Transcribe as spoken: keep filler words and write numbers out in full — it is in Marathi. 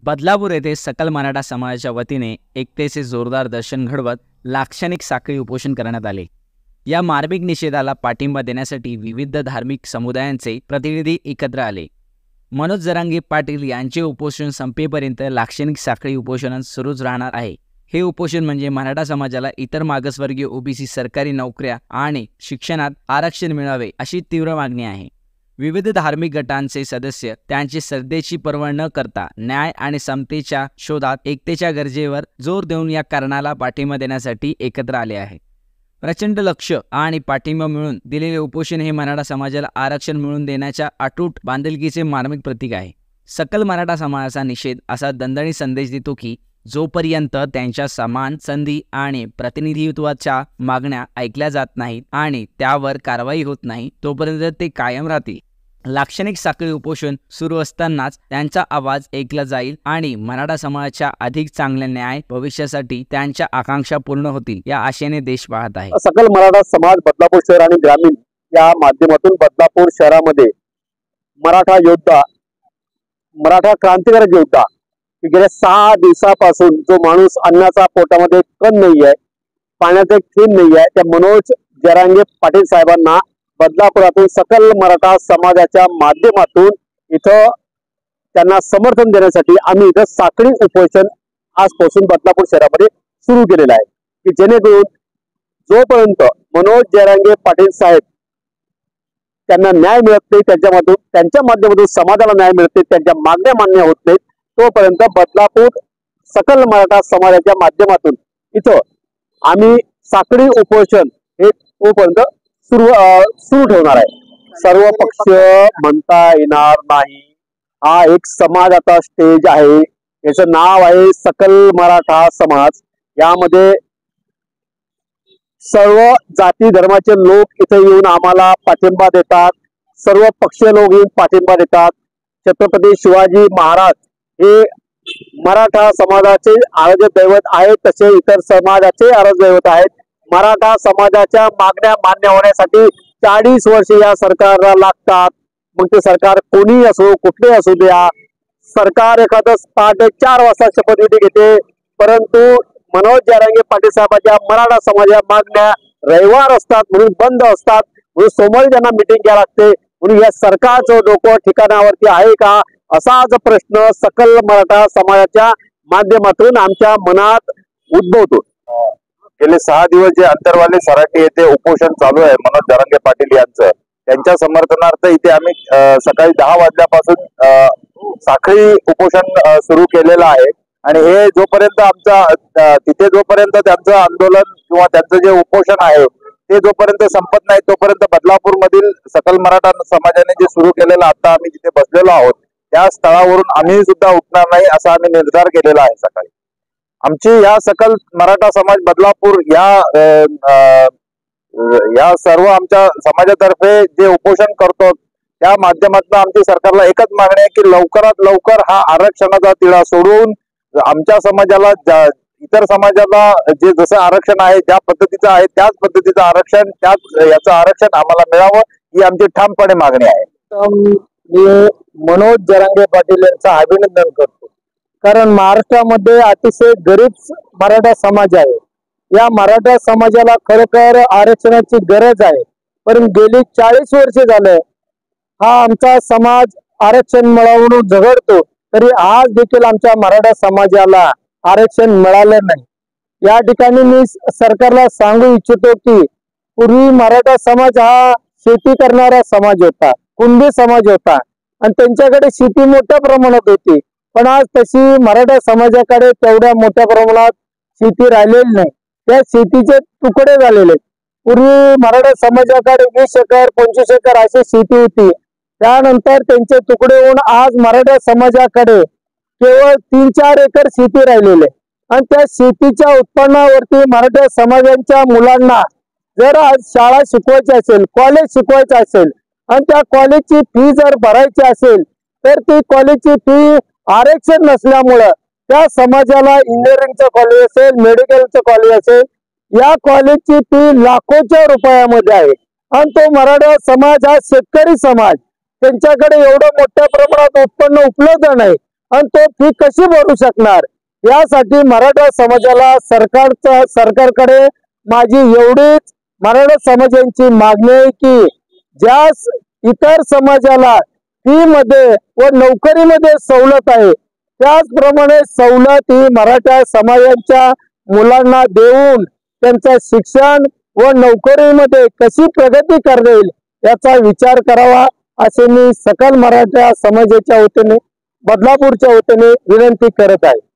बदलापूर येथे सकल मराठा समाजाच्या वतीने एकतेचे जोरदार दर्शन घडवत लाक्षणिक साखळी उपोषण करण्यात आले। या मार्मिक निषेधाला पाठिंबा देण्यासाठी विविध धार्मिक समुदायांचे प्रतिनिधी एकत्र आले। मनोज जरांगे पाटील यांचे उपोषण संपेपर्यंत लाक्षणिक साखळी उपोषण सुरूच राहणार आहे। हे उपोषण म्हणजे मराठा समाजाला इतर मागासवर्गीय ओबीसी सरकारी नोकऱ्या आणि शिक्षणात आरक्षण मिळावे अशी तीव्र मागणी आहे। विविध धार्मिक गटांचे सदस्य त्यांची श्रद्धेची पर्वा न करता न्याय आणि समतेच्या शोधात एकतेच्या गरजेवर जोर देऊन या कारणाला पाठिंबा देण्यासाठी एकत्र आले आहे। प्रचंड लक्ष आणि पाठिंबा मिळून दिलेले उपोषण हे मराठा समाजाला आरक्षण मिळवून देण्याच्या अटूट बांधिलकीचे मार्मिक प्रतीक आहे। सकल मराठा समाजाचा निषेध असा दणदणीत संदेश देतो की जोपर्यंत त्यांच्या समान संधी आणि प्रतिनिधित्वाच्या मागण्या ऐकल्या जात नाहीत आणि त्यावर कारवाई होत नाही तोपर्यंत ते कायम राहतील। लाक्षणिक साखळी उपोषण सुरू असतानाच त्यांचा आवाज ऐकला जाईल आणि मराठा समाजाच्या अधिक चांगल्या न्याय भविष्यासाठी त्यांच्या आकांक्षा पूर्ण होतील या आशेने देश पाहत आहे। सकल मराठा समाज बदलापूर शहर आणि ग्रामीण या माध्यमातून बदलापूर शहरामध्ये मराठा योद्धा मराठा क्रांतिकारक योद्धा गेल्या सहा दिवसापासून जो माणूस अन्नाचा पोटामध्ये कण नाही आहे, पाण्याचा थेंब नाही आहे, त्या मनोज जरांगे पाटील साहेबांना बदलापुरातून सकल मराठा समाजाच्या माध्यमातून इथं त्यांना समर्थन देण्यासाठी आम्ही इथं साखळी उपोषण आजपासून बदलापूर शहरामध्ये सुरू केलेलं आहे की जेणेकरून जोपर्यंत मनोज जरांगे पाटील साहेब त्यांना न्याय मिळत नाही, त्यांच्या त्यांच्या माध्यमातून समाजाला न्याय मिळत नाही, त्यांच्या मागण्या मान्य होत नाहीत, तोपर्यंत बदलापूर सकल मराठा समाजाच्या माध्यमातून इथं आम्ही साखळी उपोषण हे तोपर्यंत सुरू सुरू ठेवणार आहे। सर्व पक्ष म्हणता येणार नाही, हा एक समाज आता स्टेज आहे, याचं नाव आहे सकल मराठा समाज। यामध्ये सर्व जाती धर्माचे लोक इथे येऊन आम्हाला पाठिंबा देतात, सर्व पक्षीय लोक येऊन पाठिंबा देतात। छत्रपती शिवाजी महाराज हे मराठा समाजाचे आराध्य दैवत आहेत, तसे इतर समाजाचे आराध्य दैवत आहेत। मराठा समाजाच्या मागण्या मान्य होण्यासाठी चाळीस वर्ष या सरकारला लागतात, मग ते सरकार कोणी असो कुठले असू द्या। सरकार एखादं पहाटे चार वाजता शपथविधी घेते, परंतु मनोज जरांगे पाटील साहेबांच्या मराठा समाजाच्या मागण्या रविवार असतात म्हणून बंद असतात, म्हणून सोमवारी त्यांना मिटिंग घ्यावी लागते। म्हणून या सरकारचं डोकं ठिकाणावरती आहे का असाच प्रश्न सकल मराठा समाजाच्या माध्यमातून आमच्या मनात उद्भवतो। गेले सहा दिवस जे अंतरवाली सराटी येथे उपोषण चालू आहे मनोज जरांगे पाटील यांचं, त्यांच्या समर्थनार्थ इथे आम्ही सकाळी दहा वाजल्यापासून साखळी उपोषण सुरू केलेलं आहे। आणि हे जोपर्यंत आमचा तिथे जोपर्यंत त्यांचं आंदोलन किंवा त्यांचं जे उपोषण आहे ते जोपर्यंत संपत नाही तोपर्यंत बदलापूर मधील सकल मराठा समाजाने जे सुरू केलेलं आता आम्ही जिथे बसलेलो आहोत त्या स्थळावरून आम्ही सुद्धा उठणार नाही असा आम्ही निर्धार केलेला आहे। सकाळी आमची या सकल मराठा समाज बदलापूर या या सर्व आमच्या समाजातर्फे जे उपोषण करतो त्या माध्यमातून आमची सरकारला एकच मागणी आहे की लवकरात लवकर हा आरक्षणाचा तिढा सोडवून आमच्या समाजाला इतर समाजाला जे जसं आरक्षण आहे ज्या पद्धतीचं आहे त्याच पद्धतीचं आरक्षण त्याच याचं आरक्षण आम्हाला मिळावं ही आमची ठामपणे मागणी आहे। मी मनोज जरांगे पाटील यांचं अभिनंदन करतो, कारण महाराष्ट्रामध्ये अतिशय गरीब मराठा समाज आहे। या मराठा समाजाला खरोखर आरक्षणाची गरज आहे, पण गेली चाळीस वर्ष झाले हा आमचा समाज आरक्षण मिळवून झगडतो, तरी आज देखील आमच्या मराठा समाजाला आरक्षण मिळालं नाही। या ठिकाणी मी सरकारला सांगू इच्छितो की पूर्वी मराठा समाज हा शेती करणारा समाज होता, कुणबी समाज होता आणि त्यांच्याकडे शेती मोठ्या प्रमाणात होती, पण आज तशी मराठा समाजाकडे तेवढ्या मोठ्या प्रमाणात शेती राहिलेली नाही, त्या शेतीचे तुकडे झालेले। पूर्वी मराठा समाजाकडे वीस एकर पंचवीस एकर अशी शेती होती, त्यानंतर त्यांचे तुकडे होऊन आज मराठा समाजाकडे केवळ तीन चार एकर शेती राहिलेले आणि त्या शेतीच्या उत्पन्नावरती मराठा समाजाच्या मुलांना जर आज शाळा शिकवायची असेल, कॉलेज शिकवायचं असेल आणि त्या कॉलेजची फी जर भरायची असेल तर ती कॉलेजची फी आरक्षण नसल्यामुळं त्या समाजाला इंजिनिअरिंगचं कॉलेज असेल, मेडिकलचं कॉलेज असेल, या कॉलेजची फी लाखोच्या रुपयामध्ये आहे आणि तो मराठा समाज हा शेतकरी समाज, त्यांच्याकडे एवढं मोठ्या प्रमाणात उत्पन्न उपलब्ध नाही आणि तो फी कशी भरू शकणार? यासाठी मराठा समाजाला सरकारचा सरकारकडे माझी एवढीच मराठा समाजाची मागणी आहे की ज्या इतर समाजाला फी मध्ये व नोकरीमध्ये सवलत आहे त्याचप्रमाणे सवलत ही मराठा समाजाच्या मुलांना देऊन त्यांचं शिक्षण व नोकरीमध्ये कशी प्रगती करता येईल याचा विचार करावा असे मी सकल मराठा समाजाच्या वतीने बदलापूरच्या वतीने विनंती करत आहे.